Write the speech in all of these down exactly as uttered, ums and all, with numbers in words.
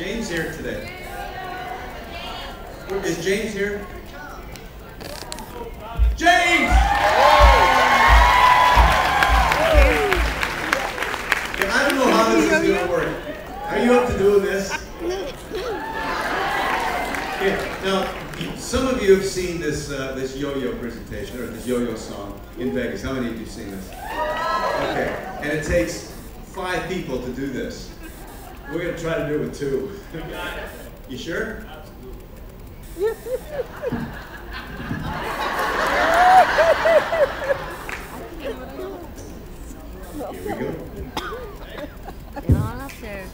James here today? Is James here? James! Yeah, I don't know how this is going to work. Are you up to doing this? Okay, now, some of you have seen this uh, this yo-yo presentation, or this yo-yo song in Vegas. How many of you have seen this? Okay, and it takes five people to do this. We're going to try to do it with two. You sure? Here we go. Get on up there.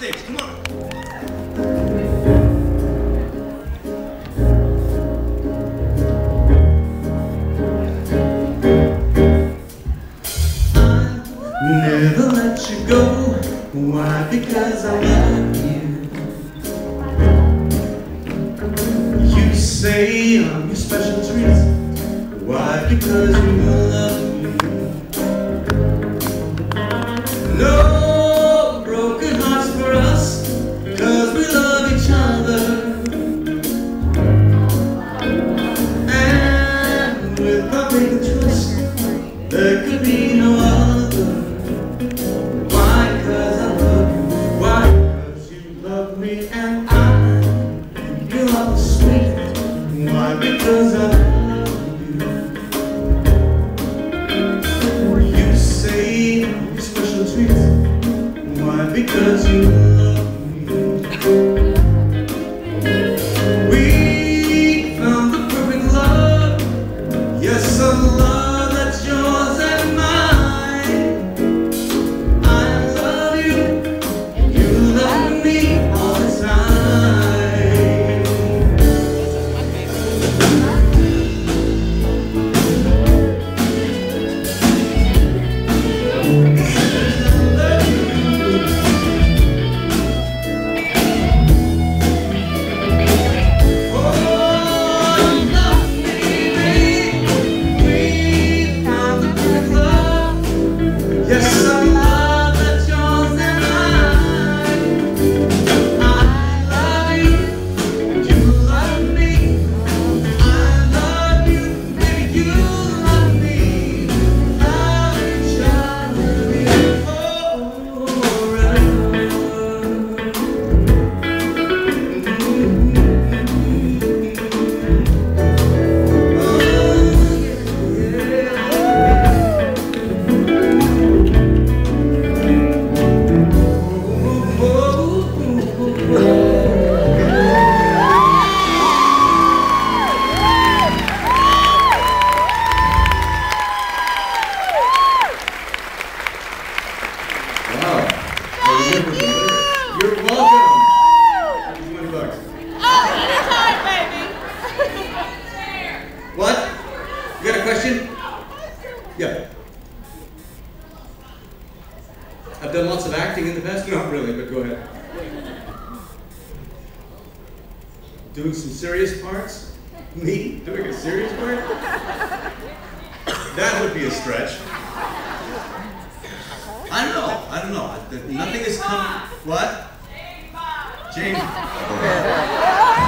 stage. Come on. Never let you go. Why? Because I love you. You say I'm your special treat. Why? Because you love me. No broken hearts for us, 'cause we love each other. And with perfect trust, there could be no other. Why? 'Cause I love you. Why? 'Cause you love me and I, you love sweet. Why? Because I love you. You say you're special treat. Why? Because you love me. We found the perfect love. Yes, a love that's yours and mine. I love you, you love me all the time. Oh, love me, baby. We found the perfect love. Yes, a love that's yours and mine. I love you, you love me. I love you, baby, you love me. Love each other forever. Wow. You're welcome. twenty bucks. Oh, anytime, baby. What? You got a question? Yeah. I've done lots of acting in the past. Not really, but go ahead. Doing some serious parts? Me? Doing a serious part? That would be a stretch. I don't know. I don't know. Nothing has come. What? James.